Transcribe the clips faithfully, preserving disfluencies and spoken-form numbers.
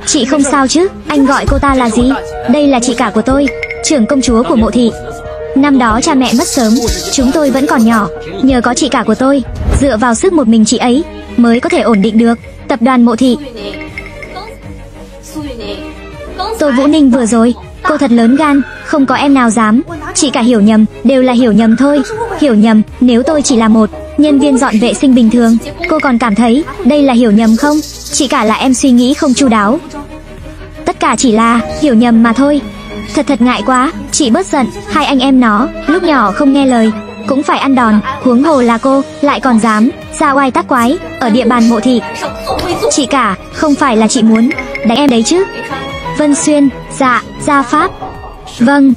Chị không sao chứ? Anh gọi cô ta là gì? Đây là chị cả của tôi, trưởng công chúa của Mộ thị. Năm đó cha mẹ mất sớm, chúng tôi vẫn còn nhỏ. Nhờ có chị cả của tôi, dựa vào sức một mình chị ấy mới có thể ổn định được tập đoàn Mộ thị. Tô Vũ Ninh vừa rồi, cô thật lớn gan, không có em nào dám. Chị cả hiểu nhầm, đều là hiểu nhầm thôi. Hiểu nhầm, nếu tôi chỉ là một nhân viên dọn vệ sinh bình thường, cô còn cảm thấy đây là hiểu nhầm không? Chị cả là em suy nghĩ không chu đáo. Tất cả chỉ là hiểu nhầm mà thôi. Thật thật ngại quá, chị bớt giận. Hai anh em nó lúc nhỏ không nghe lời cũng phải ăn đòn, huống hồ là cô lại còn dám ra oai tác quái ở địa bàn Mộ thị. Chị cả, không phải là chị muốn đánh em đấy chứ? Vân Xuyên, dạ, gia pháp. Vâng.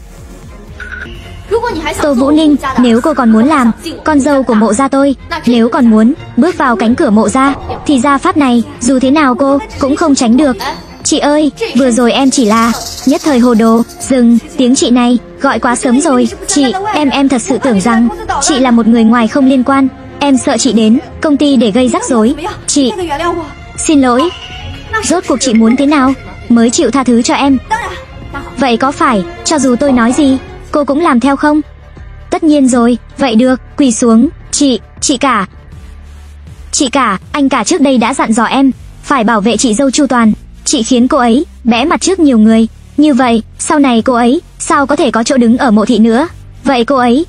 Tô Vũ Ninh, nếu cô còn muốn làm con dâu của Mộ gia tôi, nếu còn muốn bước vào cánh cửa Mộ gia, thì gia pháp này dù thế nào cô cũng không tránh được. Chị ơi, vừa rồi em chỉ là nhất thời hồ đồ. Dừng, tiếng chị này gọi quá sớm rồi. Chị, em em thật sự tưởng rằng chị là một người ngoài không liên quan. Em sợ chị đến công ty để gây rắc rối. Chị, xin lỗi. Rốt cuộc chị muốn thế nào mới chịu tha thứ cho em? Vậy có phải cho dù tôi nói gì cô cũng làm theo không? Tất nhiên rồi. Vậy được, quỳ xuống. Chị, chị cả. Chị cả, anh cả trước đây đã dặn dò em phải bảo vệ chị dâu chu toàn. Chị khiến cô ấy bẽ mặt trước nhiều người, như vậy sau này cô ấy sao có thể có chỗ đứng ở Mộ thị nữa? Vậy cô ấy,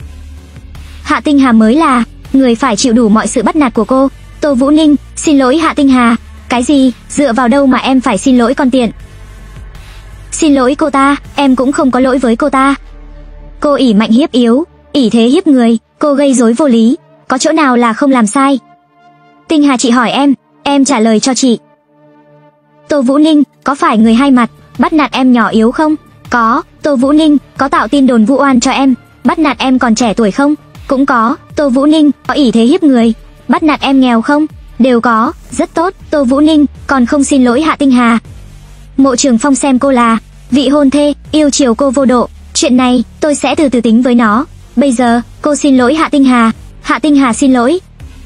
Hạ Tinh Hà, mới là người phải chịu đủ mọi sự bắt nạt của cô. Tô Vũ Ninh, xin lỗi Hạ Tinh Hà. Cái gì? Dựa vào đâu mà em phải xin lỗi con tiện? Xin lỗi cô ta, em cũng không có lỗi với cô ta. Cô ỷ mạnh hiếp yếu, ỷ thế hiếp người, cô gây rối vô lý, có chỗ nào là không làm sai? Tinh Hà, chị hỏi em, em trả lời cho chị. Tô Vũ Ninh, có phải người hai mặt bắt nạt em nhỏ yếu không? Có. Tô Vũ Ninh, có tạo tin đồn vu oan cho em bắt nạt em còn trẻ tuổi không? Cũng có. Tô Vũ Ninh, có ỷ thế hiếp người bắt nạt em nghèo không? Đều có. Rất tốt. Tô Vũ Ninh, còn không xin lỗi Hạ Tinh Hà. Mộ Trường Phong xem cô là vị hôn thê, yêu chiều cô vô độ. Chuyện này tôi sẽ từ từ tính với nó. Bây giờ cô xin lỗi Hạ Tinh Hà. Hạ Tinh Hà xin lỗi.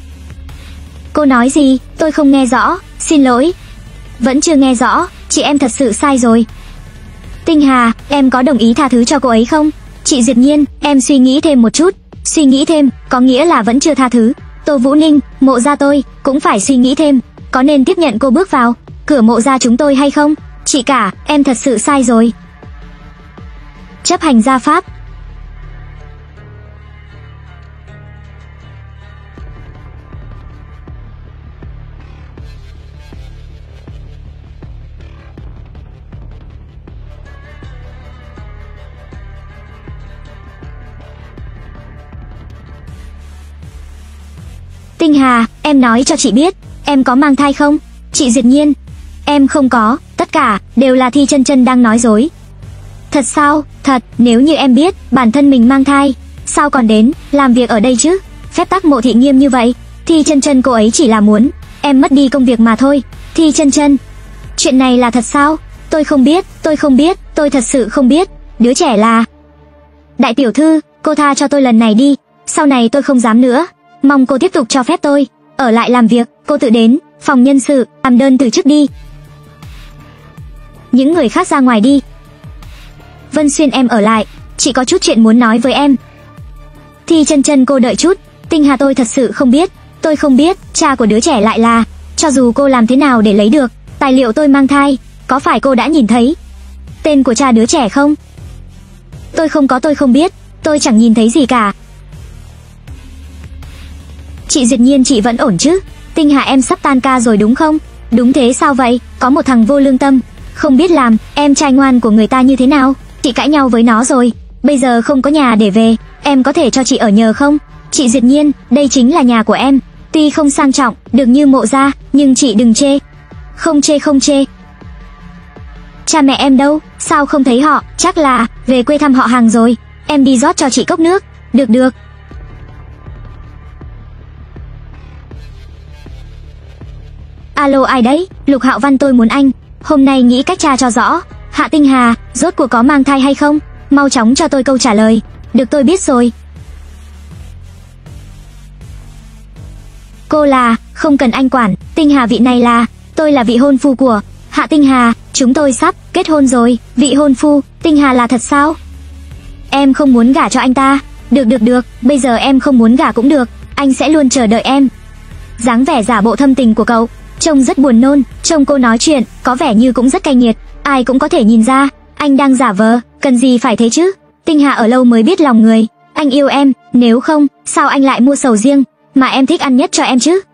Cô nói gì? Tôi không nghe rõ. Xin lỗi. Vẫn chưa nghe rõ. Chị em thật sự sai rồi. Tinh Hà, em có đồng ý tha thứ cho cô ấy không? Chị Diệp Nhiên, em suy nghĩ thêm một chút. Suy nghĩ thêm có nghĩa là vẫn chưa tha thứ. Tô Vũ Ninh, Mộ gia tôi cũng phải suy nghĩ thêm, có nên tiếp nhận cô bước vào cửa Mộ gia chúng tôi hay không? Chị cả, em thật sự sai rồi. Chấp hành gia pháp. Tinh Hà, em nói cho chị biết, em có mang thai không? Chị Diệp Nhiên, em không có, tất cả đều là Thi Chân Chân đang nói dối. Thật sao? Thật, nếu như em biết bản thân mình mang thai, sao còn đến làm việc ở đây chứ? Phép tắc Mộ thị nghiêm như vậy. Thi Chân Chân cô ấy chỉ là muốn em mất đi công việc mà thôi. Thi Chân Chân, chuyện này là thật sao? Tôi không biết, tôi không biết, tôi thật sự không biết. Đứa trẻ là... Đại tiểu thư, cô tha cho tôi lần này đi, sau này tôi không dám nữa. Mong cô tiếp tục cho phép tôi ở lại làm việc. Cô tự đến phòng nhân sự làm đơn từ chức đi. Những người khác ra ngoài đi. Vân Xuyên, em ở lại, chị có chút chuyện muốn nói với em. Thi Chân Chân, cô đợi chút. Tinh Hà, tôi thật sự không biết. Tôi không biết cha của đứa trẻ lại là... Cho dù cô làm thế nào để lấy được tài liệu tôi mang thai, có phải cô đã nhìn thấy tên của cha đứa trẻ không? Tôi không có, tôi không biết. Tôi chẳng nhìn thấy gì cả. Chị Diệp Nhiên, chị vẫn ổn chứ? Tinh Hà, em sắp tan ca rồi đúng không? Đúng thế. Sao vậy? Có một thằng vô lương tâm, không biết làm em trai ngoan của người ta như thế nào. Chị cãi nhau với nó rồi, bây giờ không có nhà để về. Em có thể cho chị ở nhờ không? Chị Diệp Nhiên, đây chính là nhà của em. Tuy không sang trọng được như Mộ gia, nhưng chị đừng chê. Không chê, không chê. Cha mẹ em đâu? Sao không thấy họ? Chắc là về quê thăm họ hàng rồi. Em đi rót cho chị cốc nước. Được được. Alo, ai đấy? Lục Hạo Văn, tôi muốn anh hôm nay nghĩ cách tra cho rõ Hạ Tinh Hà rốt cuộc có mang thai hay không. Mau chóng cho tôi câu trả lời. Được, tôi biết rồi. Cô là... Không cần anh quản. Tinh Hà, vị này là... Tôi là vị hôn phu của Hạ Tinh Hà, chúng tôi sắp kết hôn rồi. Vị hôn phu, Tinh Hà là thật sao? Em không muốn gả cho anh ta. Được được được, bây giờ em không muốn gả cũng được, anh sẽ luôn chờ đợi em. Dáng vẻ giả bộ thâm tình của cậu trông rất buồn nôn, trông cô nói chuyện có vẻ như cũng rất cay nghiệt, ai cũng có thể nhìn ra anh đang giả vờ, cần gì phải thế chứ. Tinh Hà ở lâu mới biết lòng người, anh yêu em, nếu không sao anh lại mua sầu riêng mà em thích ăn nhất cho em chứ?